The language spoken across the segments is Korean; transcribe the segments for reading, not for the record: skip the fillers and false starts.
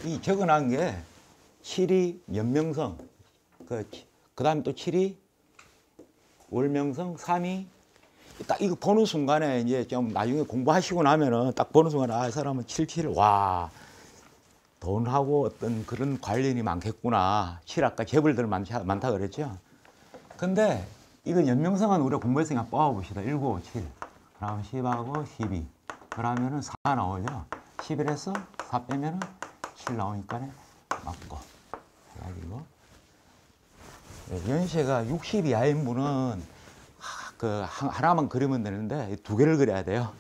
이 적어놓은 게 7이 연명성, 그 다음에 또 7이 월명성, 3이 딱 이거 보는 순간에 이제 좀 나중에 공부하시고 나면은 딱 보는 순간에 아, 이 사람은 77, 와, 돈하고 어떤 그런 관련이 많겠구나. 7 아까 재벌들 많다 그랬죠. 근데 이거 연명성은 우리가 공부했으니까 뽑아봅시다. 1, 9, 5, 7. 그러면 10하고 12. 그러면은 4 나오죠. 11에서 4 빼면은 7 나오니까 맞고. 해가지고. 연세가 60 이하인 분은 하나만 그리면 되는데 2개를 그려야 돼요.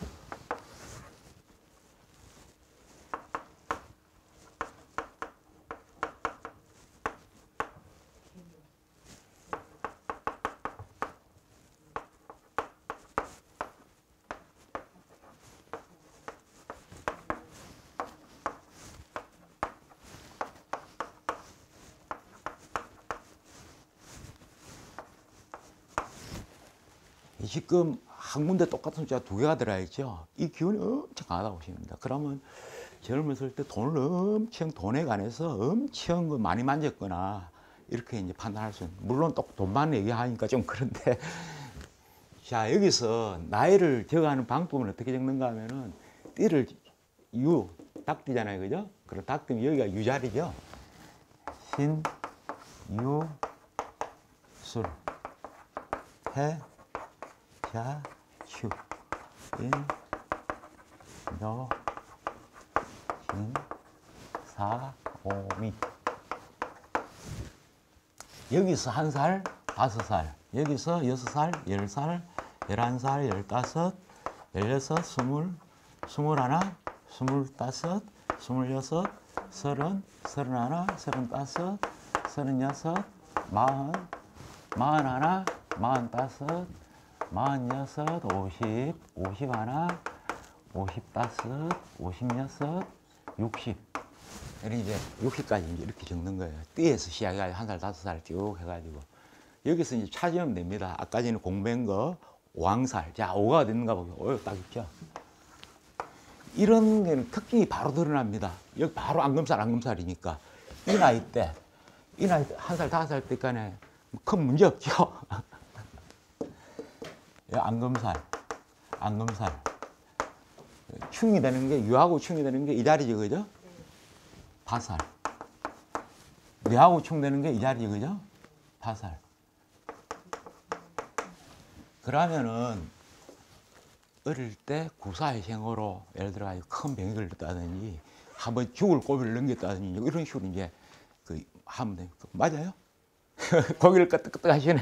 지금 한 군데 똑같은 숫자 2개가 들어있죠. 이 기운이 엄청 강하다고 보시면 됩니다. 그러면 젊었을 때 돈에 관해서 엄청 많이 만졌거나 이렇게 이제 판단할 수 있는. 물론 또 돈만 얘기하니까 좀 그런데. 자, 여기서 나이를 적어가는 방법은 어떻게 적는가 하면은 띠를 닭띠잖아요. 그죠? 그럼 닭띠면 여기가 유자리죠. 신, 유, 술, 해, 자, 휴, 인, 너, 진, 사, 오, 미. 여기서 1살, 5살, 여기서 6살, 10살, 11살, 15, 16, 20, 21, 25, 26, 30, 31, 35, 36, 40, 41, 45, 46, 50, 51, 55, 56, 60. 이제 60까지 이렇게 적는 거예요. 띠에서 시작해가지고 1살, 5살 쭉 해가지고. 여기서 이제 찾으면 됩니다. 아까 전에 공부한 거, 왕살. 자, 5가 됐는가 보세요. 5 딱 있죠. 이런 게는 특징이 바로 드러납니다. 여기 바로 앙금살이니까. 이 나이 때, 1살, 5살 때까지 큰 문제 없죠. 앙금살. 충이 되는 게, 유하고 충이 되는 게 이 자리죠, 그죠? 파살. 뇌하고 충되는 게 이 자리죠, 그죠? 파살. 그러면은, 어릴 때 구사회생으로 예를 들어 큰 병이 걸렸다든지, 한번 죽을 고비를 넘겼다든지, 이런 식으로 이제 하면 돼요. 맞아요? 고기를 끄떡끄떡 하시네.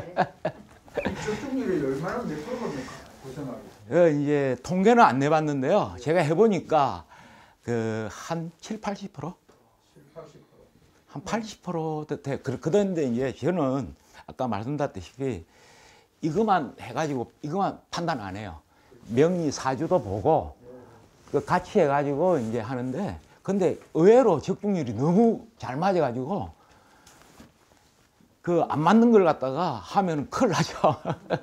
저쪽률이 얼마나 몇 프로입니까? 고생하고. 이제 통계는 안 내봤는데요. 제가 해보니까 한 7, 80%? 7, 80%. 한 80% 돼. 그런데 이제 저는 아까 말씀드렸다시피 이것만 해가지고 이것만 판단 안 해요. 명리 사주도 보고 같이 해가지고 이제 하는데 근데 의외로 적중률이 너무 잘 맞아가지고 안 맞는 걸 갖다가 하면 큰일 나죠.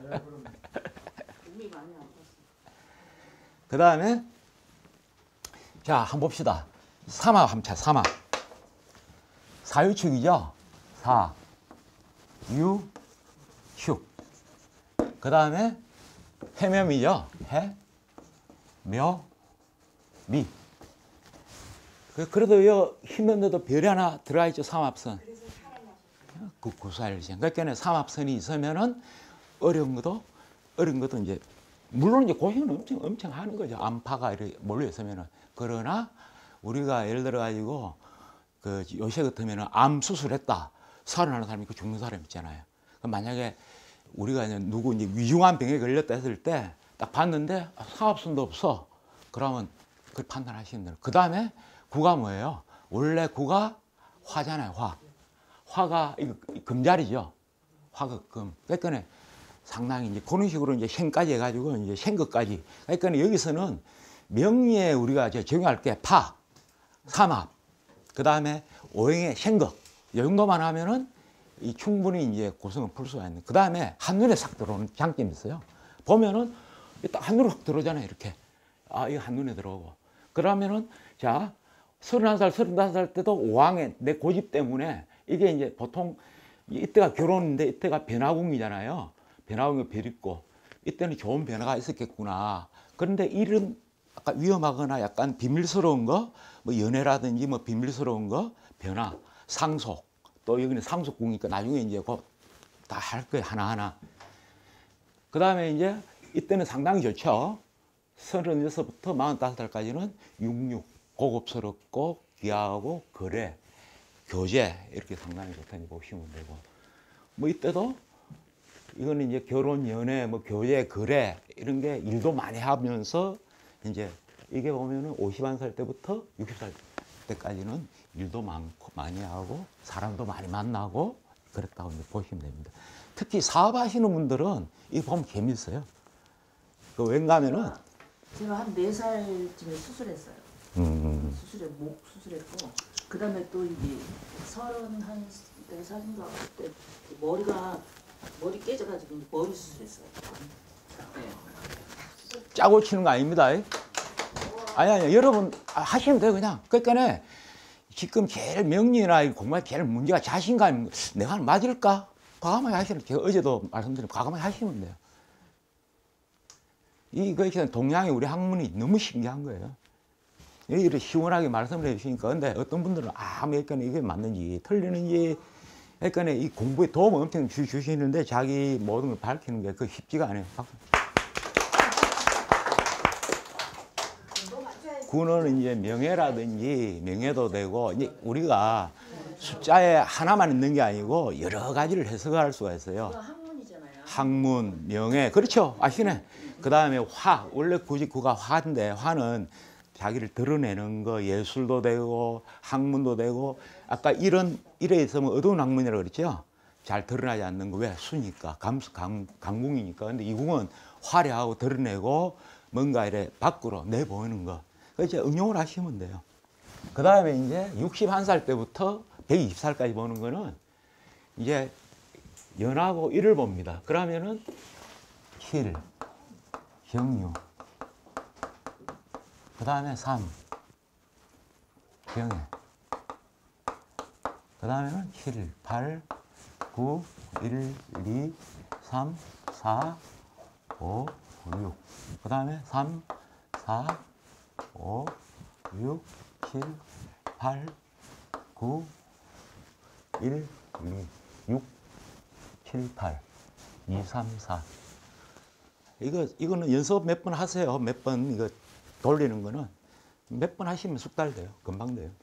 그 다음에 자, 한번 봅시다. 삼합 한번 차, 삼합. 사유축이죠. 사, 유, 축. 그 다음에 해묘미죠. 해, 묘, 미. 그래도 요 힘든데도 별이 하나 들어가 있죠. 삼합선. 구사일생. 그러니까 삼합선이 있으면은 어려운 것도 이제 물론 이제 고생은 엄청 하는 거죠. 암파가 이렇게 몰려 있으면은. 그러나 우리가 예를 들어 가지고 요새 같으면은 암 수술했다. 살아나는 사람이 있고 죽는 사람 있잖아요. 그럼 만약에 우리가 이제 누구 이제 위중한 병에 걸렸다 했을 때 딱 봤는데 삼합선도 없어. 그러면 그 판단하시는 대로. 그 다음에 구가 뭐예요? 원래 구가 화잖아요. 화가 이거 금자리죠. 화가 금. 그러니까 상당히 이제 그런 식으로 이제 생까지 해가지고 이제 생것까지. 그러니까 여기서는 명리에 우리가 적용할 게 파, 삼합, 그 다음에 오행의 생것. 이 정도만 하면은 충분히 이제 고성을 풀 수가 있는. 그 다음에 한눈에 싹 들어오는 장점이 있어요. 보면은 딱 한눈에 확 들어오잖아요. 이렇게. 아, 이거 한눈에 들어오고. 그러면은 자, 31살, 35살 때도 5학년 내 고집 때문에 이게 이제 보통 이때가 결혼인데 이때가 변화궁이잖아요. 변화궁이 별 있고 이때는 좋은 변화가 있었겠구나. 그런데 이런 아까 위험하거나 약간 비밀스러운 거, 뭐 연애라든지 뭐 비밀스러운 거, 변화, 상속, 또 여기는 상속궁이니까 나중에 이제 다 할 거예요, 하나하나. 그 다음에 이제 이때는 상당히 좋죠. 36부터 45살까지는 육육, 고급스럽고 귀하고 거래, 교제 이렇게 상당히 좋다고 보시면 되고, 뭐 이때도 이거는 이제 결혼, 연애, 뭐 교제, 거래 이런 게 일도 많이 하면서 이제 이게 보면은 51살 때부터 60살 때까지는 일도 많고 많이 하고 사람도 많이 만나고 그랬다고 이제 보시면 됩니다. 특히 사업하시는 분들은 이거 보면 재밌어요. 그 왠가면은 제가 한 4살쯤에 수술했어요. 목 수술했고, 그 다음에 또 이제 34살인가 그때 머리 깨져가지고 머리 수술했어요. 네. 짜고 치는 거 아닙니다. 아니, 여러분 하시면 돼요, 그냥. 그러니까 지금 제일 명리나 공부에 제일 문제가 자신감, 내가 맞을까? 과감하게 하시는, 제가 어제도 말씀드린 과감하게 하시면 돼요. 이거 동양의 우리 학문이 너무 신기한 거예요. 이렇게 시원하게 말씀을 해주시니까. 근데 어떤 분들은 그러니까 이게 맞는지 틀리는지, 그러니까 이 공부에 도움 엄청 주시는데 자기 모든 걸 밝히는 게 그 쉽지가 않아요. 군어는 이제 명예라든지 명예도 되고, 이제 우리가 숫자에 하나만 있는 게 아니고 여러 가지를 해석할 수가 있어요. 학문이잖아요. 학문, 명예, 그렇죠. 아시네. 그 다음에 화, 원래 굳이 그가 화인데, 화는 자기를 드러내는 거, 예술도 되고 학문도 되고, 아까 이래 있으면 어두운 학문이라고 그랬죠. 잘 드러나지 않는 거. 왜? 수니까, 강궁이니까. 근데 이 궁은 화려하고 드러내고 뭔가 이래 밖으로 내보이는 거. 그래서 이제 응용을 하시면 돼요. 그 다음에 이제 61살 때부터 120살까지 보는 거는 이제 연하고 일을 봅니다. 그러면은 7, 경유, 그 다음에 3, 병해, 그 다음에는 7, 8, 9, 1, 2, 3, 4, 5, 6, 그 다음에 3, 4, 5, 6, 7, 8, 9, 1, 2, 6, 7, 8, 2, 3, 4. 이거는 연습 몇 번 하세요. 몇 번 이거 돌리는 거는 몇 번 하시면 숙달 돼요. 금방 돼요.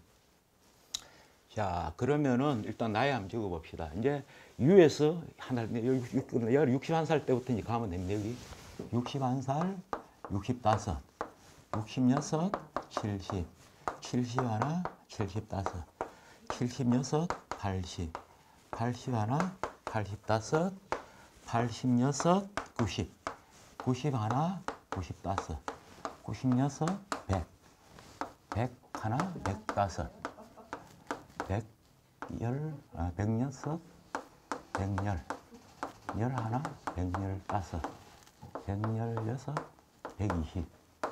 자, 그러면은 일단 나이 한번 적어 봅시다. 이제 U에서 여기 61살 때부터 이제 가면 됩니다. 여기 61살, 65, 66, 70, 71, 75, 76, 80, 81, 85, 86, 90, 91, 95, 96, 100, 101, 105, 100, 106, 110, 111, 115, 116, 120.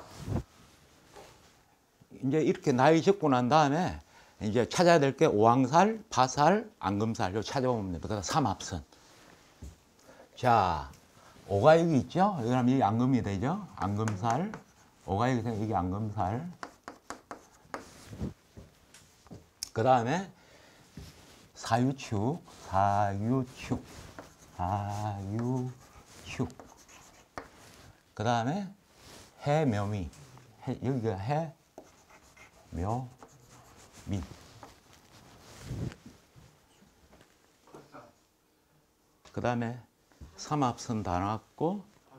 이제 이렇게 나이 적고 난 다음에 이제 찾아야 될 게 오왕살, 파살, 앙금살, 요 찾아보면 됩니다. 그다음 삼합선. 자, 오가 여기 있죠? 여기 하면 여기 앙금이 되죠? 앙금살. 오가 여기 앙금살. 그 다음에 사유축, 사유축, 사유축. 그 다음에 해묘미. 여기가 해묘미. 그 다음에 삼합선 다 나왔고,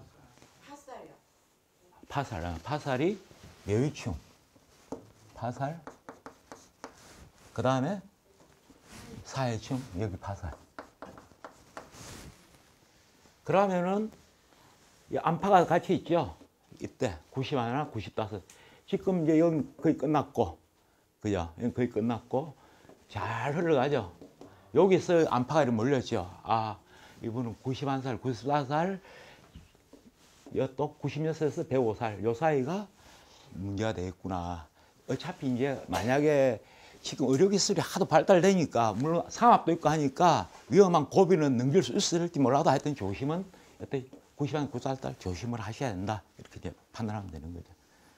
파살이요. 파살이 묘유충. 파살. 그 다음에 사해충, 여기 파살. 그러면은 이 안파가 같이 있죠. 이때 91, 95. 지금 이제 여기 거의 끝났고, 그죠? 여기 거의 끝났고 잘 흘러가죠. 여기서 안파가 이렇게 몰렸죠. 아, 이분은 91살, 94살, 또 96살에서 105살, 요 사이가 문제가 되겠구나. 어차피 이제 만약에 지금 의료기술이 하도 발달되니까 물론 상압도 있고 하니까 위험한 고비는 넘길 수 있을지 몰라도 하여튼 조심은 어때 90한 9살 조심을 하셔야 된다 이렇게 이제 판단하면 되는 거죠.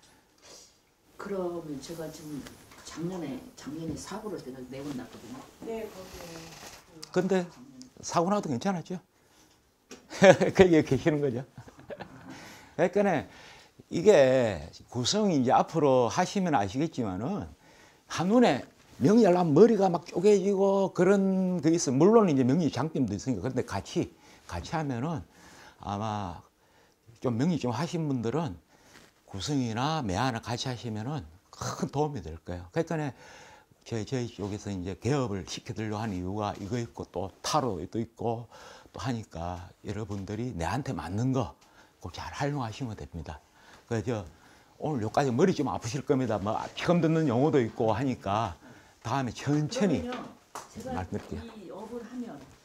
그러면 제가 지금 작년에 사고를 내가 4번 났거든요. 네, 거기에. 근데 사고 나도 괜찮았죠. 거기에 계시는 거죠. 그러니까 이게 구성이 이제 앞으로 하시면 아시겠지만은 한눈에 명의를 하면 머리가 막 쪼개지고 그런 게 있어요. 물론 이제 명의 장점도 있으니까. 그런데 같이 하면은 아마 좀 명의 좀 하신 분들은 구성이나 매화나 같이 하시면은 큰 도움이 될 거예요. 그러니까 저희 쪽에서 이제 개업을 시켜드리려고 하는 이유가 이거 있고 또 타로도 있고 또 하니까 여러분들이 내한테 맞는 거 꼭 잘 활용하시면 됩니다. 그래서 오늘 여기까지 머리 좀 아프실 겁니다. 뭐 처음 듣는 용어도 있고 하니까 다음에 천천히 그러면요, 제가 말씀드릴게요. 이 업을 하면